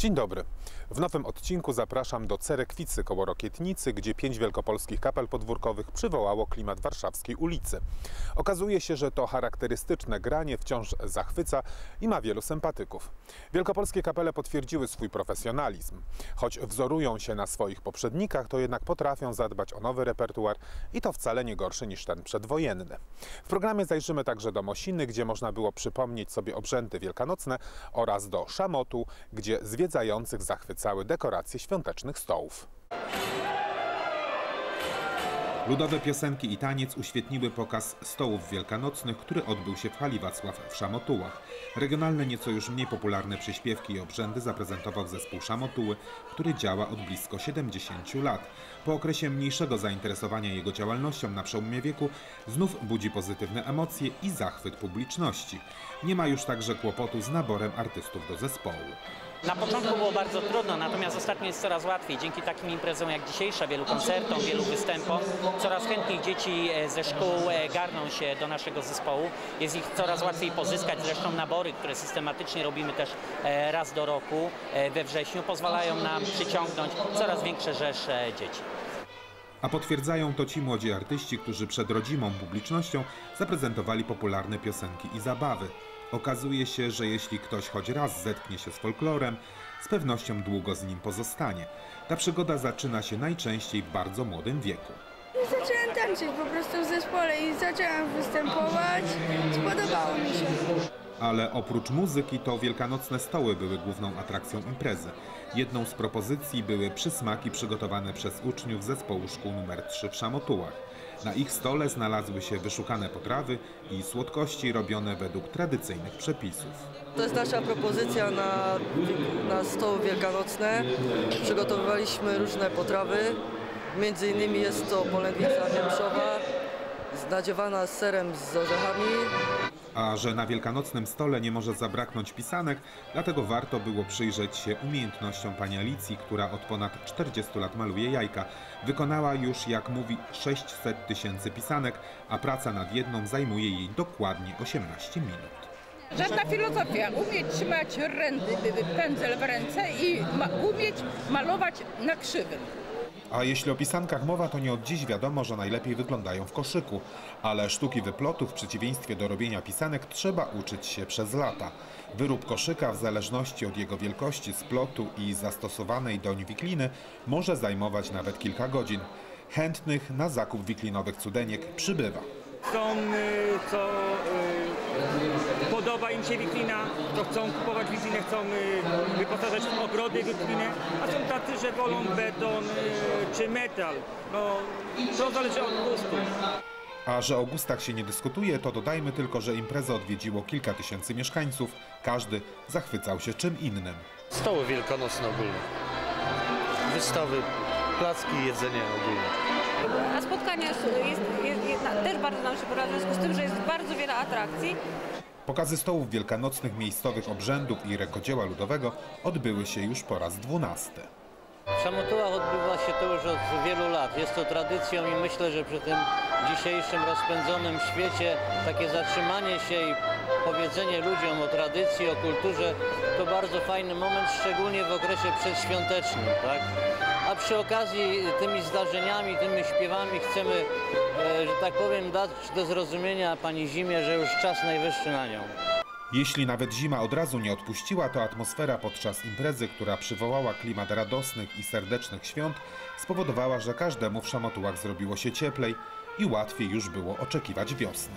Dzień dobry. W nowym odcinku zapraszam do Cerekwicy koło Rokietnicy, gdzie 5 wielkopolskich kapel podwórkowych przywołało klimat warszawskiej ulicy. Okazuje się, że to charakterystyczne granie wciąż zachwyca i ma wielu sympatyków. Wielkopolskie kapele potwierdziły swój profesjonalizm. Choć wzorują się na swoich poprzednikach, to jednak potrafią zadbać o nowy repertuar i to wcale nie gorszy niż ten przedwojenny. W programie zajrzymy także do Mosiny, gdzie można było przypomnieć sobie obrzędy wielkanocne, oraz do Szamotu, gdzie zwiedzających zachwycały dekoracje świątecznych stołów. Ludowe piosenki i taniec uświetniły pokaz stołów wielkanocnych, który odbył się w hali Wacław w Szamotułach. Regionalne, nieco już mniej popularne przyśpiewki i obrzędy zaprezentował zespół Szamotuły, który działa od blisko 70 lat. Po okresie mniejszego zainteresowania jego działalnością na przełomie wieku znów budzi pozytywne emocje i zachwyt publiczności. Nie ma już także kłopotu z naborem artystów do zespołu. Na początku było bardzo trudno, natomiast ostatnio jest coraz łatwiej. Dzięki takim imprezom jak dzisiejsza, wielu koncertom, wielu występom, coraz chętniej dzieci ze szkół garną się do naszego zespołu. Jest ich coraz łatwiej pozyskać. Zresztą nabory, które systematycznie robimy też raz do roku we wrześniu, pozwalają nam przyciągnąć coraz większe rzesze dzieci. A potwierdzają to ci młodzi artyści, którzy przed rodzimą publicznością zaprezentowali popularne piosenki i zabawy. Okazuje się, że jeśli ktoś choć raz zetknie się z folklorem, z pewnością długo z nim pozostanie. Ta przygoda zaczyna się najczęściej w bardzo młodym wieku. Zacząłem tańczyć po prostu w zespole i zacząłem występować. Spodobało mi się. Ale oprócz muzyki to wielkanocne stoły były główną atrakcją imprezy. Jedną z propozycji były przysmaki przygotowane przez uczniów zespołu szkół nr 3 w Szamotułach. Na ich stole znalazły się wyszukane potrawy i słodkości robione według tradycyjnych przepisów. To jest nasza propozycja na stoły wielkanocne. Przygotowywaliśmy różne potrawy. Między innymi jest to polędwica wieprzowa, nadziewana z serem z orzechami. A że na wielkanocnym stole nie może zabraknąć pisanek, dlatego warto było przyjrzeć się umiejętnościom pani Alicji, która od ponad 40 lat maluje jajka. Wykonała już, jak mówi, 600 000 pisanek, a praca nad jedną zajmuje jej dokładnie 18 minut. Żadna filozofia. Umieć trzymać pędzel w ręce i umieć malować na krzywym. A jeśli o pisankach mowa, to nie od dziś wiadomo, że najlepiej wyglądają w koszyku. Ale sztuki wyplotu w przeciwieństwie do robienia pisanek trzeba uczyć się przez lata. Wyrób koszyka w zależności od jego wielkości, splotu i zastosowanej doń wikliny może zajmować nawet kilka godzin. Chętnych na zakup wiklinowych cudeniek przybywa. Są, co podoba im się wiklina, to chcą kupować wiklinę, chcą wyposażać w ogrody wiklinę, a są tacy, że wolą beton czy metal. No, to zależy od gustu. A że o gustach się nie dyskutuje, to dodajmy tylko, że imprezę odwiedziło kilka tysięcy mieszkańców. Każdy zachwycał się czym innym. Stoły wielkanocne ogólnie, wystawy, placki i jedzenie ogólnie. A spotkania też bardzo nam się podoba, w związku z tym, że jest bardzo wiele atrakcji. Pokazy stołów wielkanocnych, miejscowych obrzędów i rękodzieła ludowego odbyły się już po raz 12. W Szamotułach odbywa się to już od wielu lat. Jest to tradycją i myślę, że przy tym dzisiejszym rozpędzonym świecie takie zatrzymanie się i powiedzenie ludziom o tradycji, o kulturze to bardzo fajny moment, szczególnie w okresie przedświątecznym, tak? A przy okazji tymi zdarzeniami, tymi śpiewami chcemy, że tak powiem, dać do zrozumienia pani zimie, że już czas najwyższy na nią. Jeśli nawet zima od razu nie odpuściła, to atmosfera podczas imprezy, która przywołała klimat radosnych i serdecznych świąt, spowodowała, że każdemu w Szamotułach zrobiło się cieplej i łatwiej już było oczekiwać wiosny.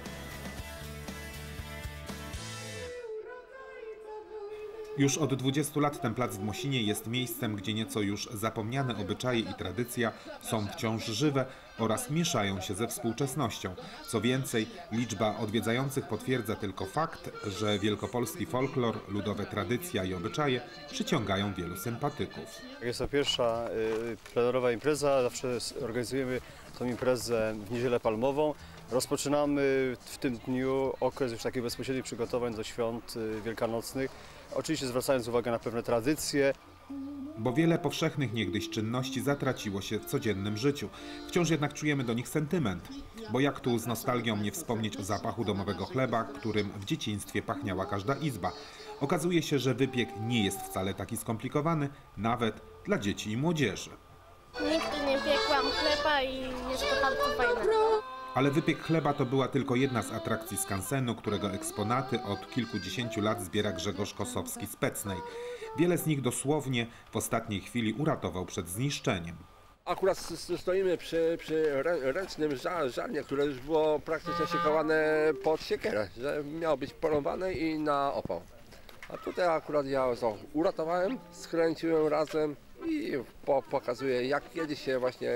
Już od 20 lat ten plac w Mosinie jest miejscem, gdzie nieco już zapomniane obyczaje i tradycja są wciąż żywe oraz mieszają się ze współczesnością. Co więcej, liczba odwiedzających potwierdza tylko fakt, że wielkopolski folklor, ludowe tradycja i obyczaje przyciągają wielu sympatyków. Jest to pierwsza plenerowa impreza, zawsze organizujemy tą imprezę w Niedzielę Palmową. Rozpoczynamy w tym dniu okres już takich bezpośrednich przygotowań do świąt wielkanocnych. Oczywiście zwracając uwagę na pewne tradycje. Bo wiele powszechnych niegdyś czynności zatraciło się w codziennym życiu. Wciąż jednak czujemy do nich sentyment. Bo jak tu z nostalgią nie wspomnieć o zapachu domowego chleba, którym w dzieciństwie pachniała każda izba. Okazuje się, że wypiek nie jest wcale taki skomplikowany, nawet dla dzieci i młodzieży. Nigdy nie piekłam chleba i jest to bardzo fajne. Ale wypiek chleba to była tylko jedna z atrakcji skansenu, którego eksponaty od kilkudziesięciu lat zbiera Grzegorz Kosowski z Pecnej. Wiele z nich dosłownie w ostatniej chwili uratował przed zniszczeniem. Akurat stoimy przy ręcznym żarnie, które już było praktycznie szykowane pod siekierę, że miało być porąbane i na opał. A tutaj akurat ja to uratowałem, skręciłem razem i pokazuję, jak kiedyś się właśnie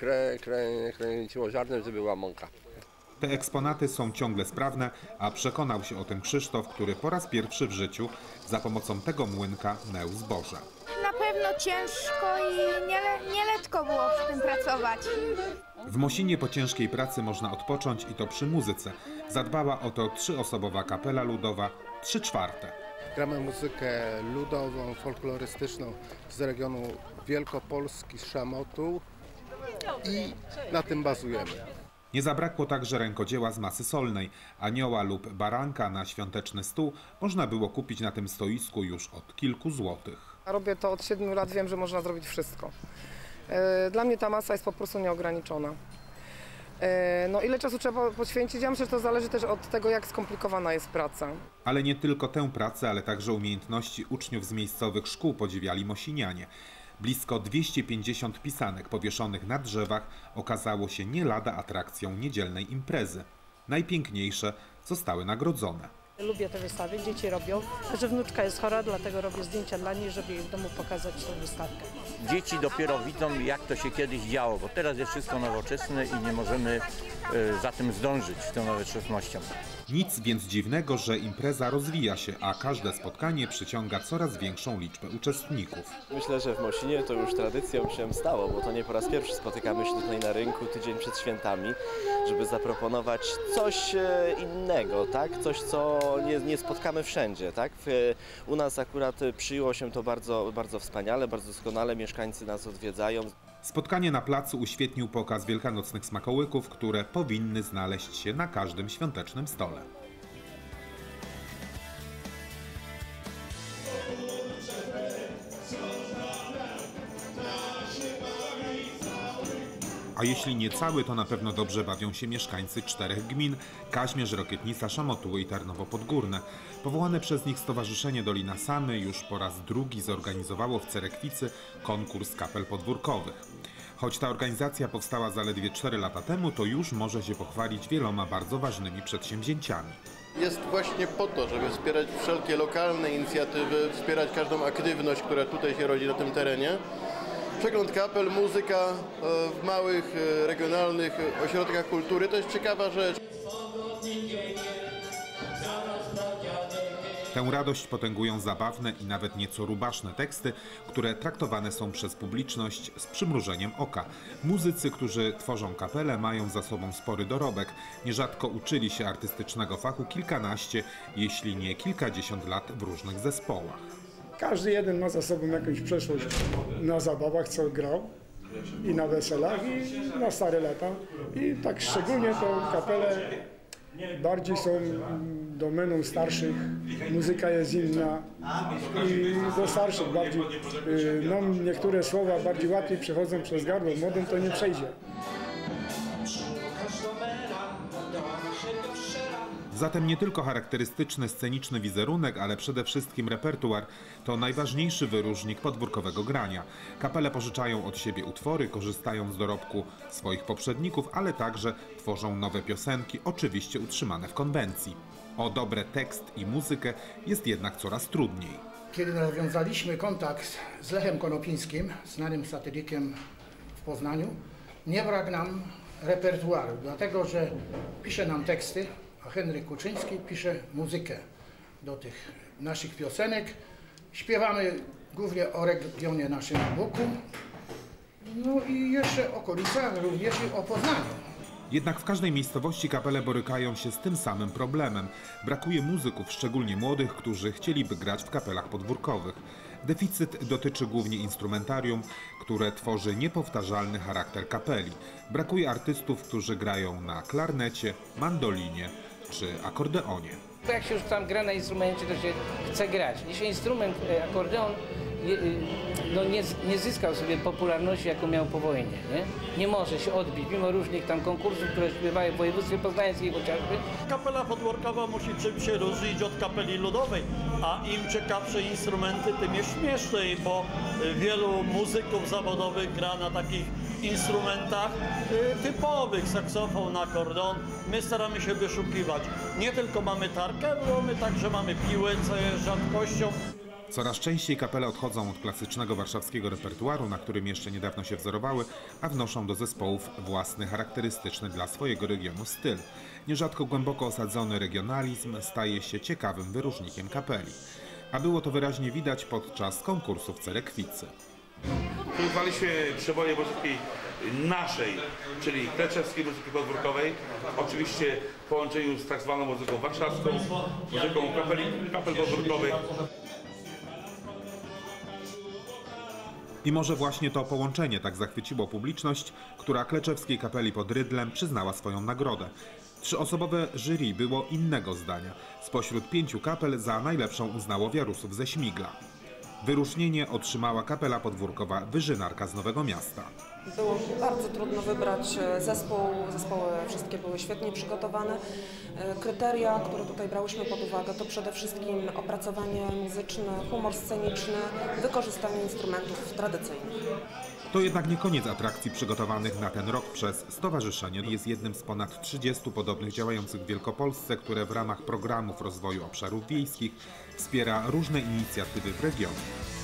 kręciło żarnem, żeby była mąka. Te eksponaty są ciągle sprawne, a przekonał się o tym Krzysztof, który po raz pierwszy w życiu za pomocą tego młynka meł zboże. Na pewno ciężko i nieletko było przy tym pracować. W Mosinie po ciężkiej pracy można odpocząć i to przy muzyce. Zadbała o to 3-osobowa kapela ludowa 3/4. Gramy muzykę ludową, folklorystyczną z regionu Wielkopolski, z Szamotu i na tym bazujemy. Nie zabrakło także rękodzieła z masy solnej. Anioła lub baranka na świąteczny stół można było kupić na tym stoisku już od kilku złotych. Robię to od 7 lat, wiem, że można zrobić wszystko. Dla mnie ta masa jest po prostu nieograniczona. No ile czasu trzeba poświęcić? Ja myślę, że to zależy też od tego, jak skomplikowana jest praca. Ale nie tylko tę pracę, ale także umiejętności uczniów z miejscowych szkół podziwiali mosinianie. Blisko 250 pisanek powieszonych na drzewach okazało się nie lada atrakcją niedzielnej imprezy. Najpiękniejsze zostały nagrodzone. Lubię te wystawy, dzieci robią, a że wnuczka jest chora, dlatego robię zdjęcia dla niej, żeby jej w domu pokazać tę wystawkę. Dzieci dopiero widzą, jak to się kiedyś działo, bo teraz jest wszystko nowoczesne i nie możemy za tym zdążyć z tą nowoczesnością. Nic więc dziwnego, że impreza rozwija się, a każde spotkanie przyciąga coraz większą liczbę uczestników. Myślę, że w Mosinie to już tradycją się stało, bo to nie po raz pierwszy spotykamy się tutaj na rynku tydzień przed świętami, żeby zaproponować coś innego, tak? Coś, co nie spotkamy wszędzie, tak? U nas akurat przyjęło się to bardzo wspaniale, bardzo doskonale, mieszkańcy nas odwiedzają. Spotkanie na placu uświetnił pokaz wielkanocnych smakołyków, które powinny znaleźć się na każdym świątecznym stole. A jeśli nie cały, to na pewno dobrze bawią się mieszkańcy 4 gmin: Kaźmierz, Rokietnica, Szamotuły i Tarnowo Podgórne. Powołane przez nich Stowarzyszenie Dolina Samy już po raz drugi zorganizowało w Cerekwicy konkurs kapel podwórkowych. Choć ta organizacja powstała zaledwie 4 lata temu, to już może się pochwalić wieloma bardzo ważnymi przedsięwzięciami. Jest właśnie po to, żeby wspierać wszelkie lokalne inicjatywy, wspierać każdą aktywność, która tutaj się rodzi na tym terenie. Przegląd kapel, muzyka w małych, regionalnych ośrodkach kultury to jest ciekawa rzecz. Tę radość potęgują zabawne i nawet nieco rubaszne teksty, które traktowane są przez publiczność z przymrużeniem oka. Muzycy, którzy tworzą kapelę, mają za sobą spory dorobek. Nierzadko uczyli się artystycznego fachu kilkanaście, jeśli nie kilkadziesiąt lat w różnych zespołach. Każdy jeden ma za sobą jakąś przeszłość na zabawach, co grał i na weselach, i na stare lata. I tak szczególnie to kapele bardziej są domeną starszych, muzyka jest inna i do starszych bardziej, no niektóre słowa bardziej łatwiej przechodzą przez gardło, młodym to nie przejdzie. Zatem nie tylko charakterystyczny sceniczny wizerunek, ale przede wszystkim repertuar to najważniejszy wyróżnik podwórkowego grania. Kapele pożyczają od siebie utwory, korzystają z dorobku swoich poprzedników, ale także tworzą nowe piosenki, oczywiście utrzymane w konwencji. O dobre tekst i muzykę jest jednak coraz trudniej. Kiedy nawiązaliśmy kontakt z Lechem Konopińskim, znanym satyrykiem w Poznaniu, nie brak nam repertuaru, dlatego że pisze nam teksty, a Henryk Kuczyński pisze muzykę do tych naszych piosenek. Śpiewamy głównie o regionie naszym Buku, no i jeszcze okolicach, również i o Poznaniu. Jednak w każdej miejscowości kapele borykają się z tym samym problemem. Brakuje muzyków, szczególnie młodych, którzy chcieliby grać w kapelach podwórkowych. Deficyt dotyczy głównie instrumentarium, które tworzy niepowtarzalny charakter kapeli. Brakuje artystów, którzy grają na klarnecie, mandolinie czy akordeonie. Jak się już tam gra na instrumencie, to się chce grać. Dzisiaj instrument akordeon nie zyskał sobie popularności, jaką miał po wojnie. Nie może się odbić, mimo różnych tam konkursów, które śpiewają w województwie poznańskim chociażby. Kapela podwórkowa musi czym się różnić od kapeli ludowej, a im ciekawsze instrumenty, tym jest śmieszniej, bo wielu muzyków zawodowych gra na takich instrumentach typowych, saksofon, akordeon. My staramy się wyszukiwać. Nie tylko mamy tarkę, bo my także mamy piłę, co jest rzadkością. Coraz częściej kapele odchodzą od klasycznego warszawskiego repertuaru, na którym jeszcze niedawno się wzorowały, a wnoszą do zespołów własny, charakterystyczny dla swojego regionu styl. Nierzadko głęboko osadzony regionalizm staje się ciekawym wyróżnikiem kapeli. A było to wyraźnie widać podczas konkursów Cerekwicy. Przygotowaliśmy przeboje muzyki naszej, czyli kleczewskiej muzyki podwórkowej, oczywiście w połączeniu z tak zwaną muzyką warszawską, muzyką kapel podwórkowych. I może właśnie to połączenie tak zachwyciło publiczność, która kleczewskiej kapeli pod Rydlem przyznała swoją nagrodę. 3-osobowe jury było innego zdania. Spośród 5 kapel za najlepszą uznało Wiarusów ze Śmigla. Wyróżnienie otrzymała kapela podwórkowa Wyżynarka z Nowego Miasta. Było bardzo trudno wybrać zespół. Zespoły wszystkie były świetnie przygotowane. Kryteria, które tutaj brałyśmy pod uwagę, to przede wszystkim opracowanie muzyczne, humor sceniczny, wykorzystanie instrumentów tradycyjnych. To jednak nie koniec atrakcji przygotowanych na ten rok przez stowarzyszenie. Jest jednym z ponad 30 podobnych działających w Wielkopolsce, które w ramach programów rozwoju obszarów wiejskich wspiera różne inicjatywy w regionie.